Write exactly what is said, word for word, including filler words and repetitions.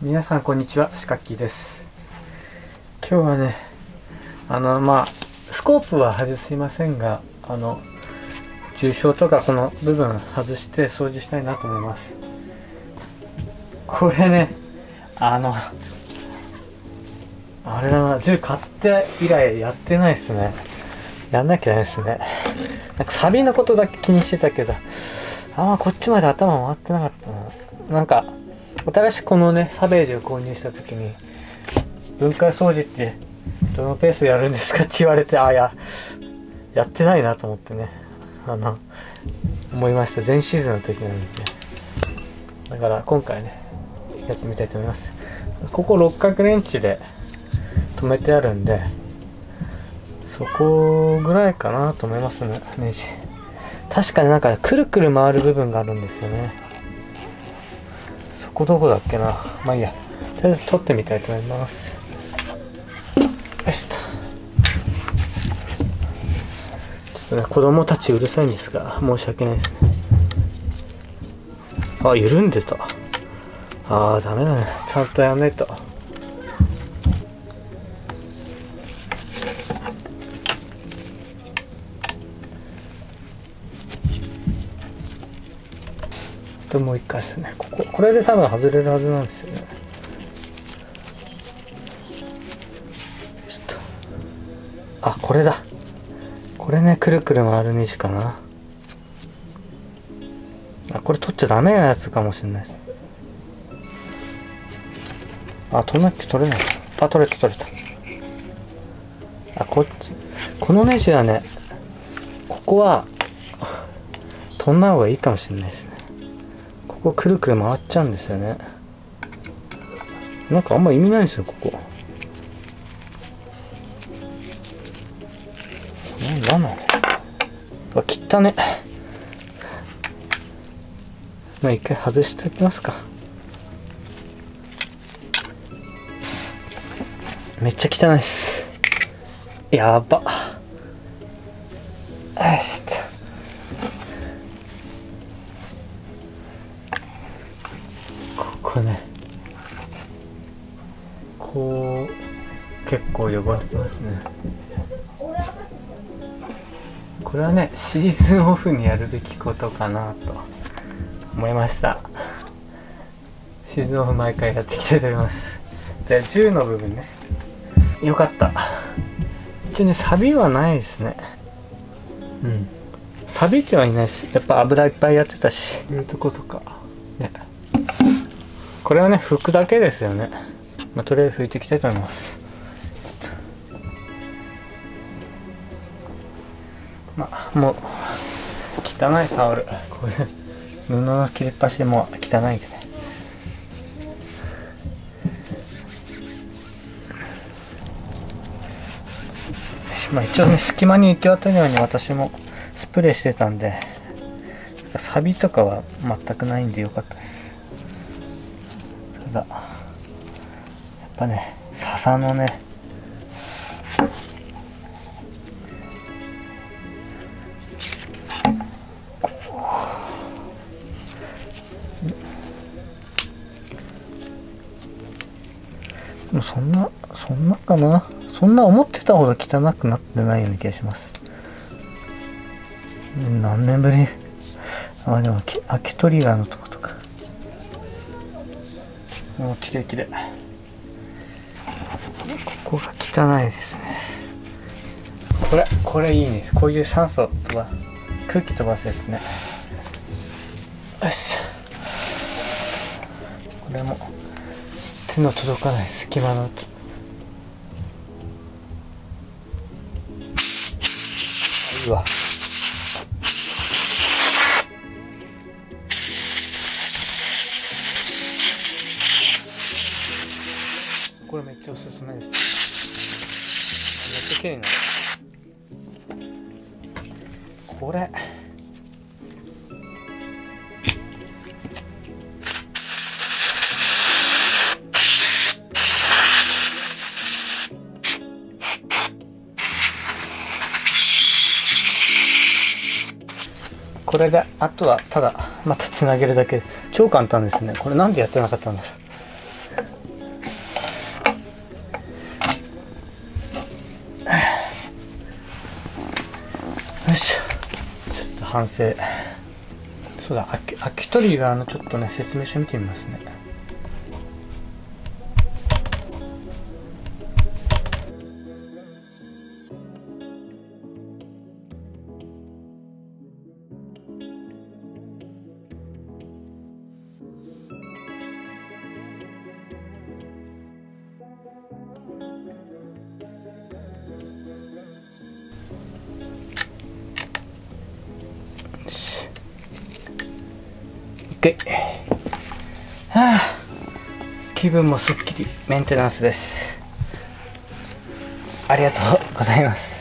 皆さんこんにちは、シカッキーです。今日はね、あのまあスコープは外しませんが、あの重症とかこの部分外して掃除したいなと思います。これね、あのあれだな、銃買って以来やってないですね。やんなきゃないですね。なんかサビのことだけ気にしてたけど、あんまこっちまで頭回ってなかったな。なんか新しくこのねサベージを購入した時に、分解掃除ってどのペースでやるんですかって言われて、あややってないなと思ってね、あの思いました。前シーズンの時なんで、だから今回ねやってみたいと思います。ここ六角レンチで止めてあるんで、そこぐらいかなと思いますね。ネジ確かになんかくるくる回る部分があるんですよね。そこどこだっけな。まあいいや、とりあえず取ってみたいと思います。よしと。ちょっとね、子供たちうるさいんですが申し訳ないですね。あ、緩んでた。あーダメだね、ちゃんとやんないと。もう一回ですね。こここれで多分外れるはずなんですよね。ちょっと、あ、これだ。これね、くるくる回るネジかな。あ、これ取っちゃダメなやつかもしれないです。あ、取らなきゃ取れない。あ、取れた取れた。あ、こっち、このネジはね、ここは取んない方がいいかもしれないですね。ここくるくる回っちゃうんですよね。なんかあんま意味ないんですよ、ここ。なんなの？あ、切ったね。まあ一回外しておきますか。めっちゃ汚いです。やば。よしと。これね、こう結構汚れてますね。これはね、シーズンオフにやるべきことかなと思いました。シーズンオフ毎回やっていきたいと思います。で、銃の部分ね、よかった。一応ね、サビはないですね。うん、サビってはいないし、やっぱ油いっぱいやってたし、いうとことかね。これはね、拭くだけですよね。まあ、とりあえず拭いていきたいと思います。まあ、もう汚いタオル、こういう布の切れっ端も汚いでね。まあ一応ね、隙間に行き渡るように私もスプレーしてたんで、サビとかは全くないんでよかったです。ただやっぱね、笹のね、もうそんなそんなかな、そんな思ってたほど汚くなってないような気がします。何年ぶり。あ、でも秋トリガーのとことかもうキレキレ。ここが汚いですね。これこれいいね。こういう酸素とか空気飛ばすやつね。よし、これも手の届かない隙間の、いいわ。これめっちゃおすすめです。めっちゃ綺麗になる。これこれであとはただまたつなげるだけ。超簡単ですね。これなんでやってなかったんだろう。 よいしょ。ちょっと反省。そうだ、秋秋トリガーのちょっとね説明書見てみますね。OK。はあ、気分もすっきりメンテナンスです。ありがとうございます。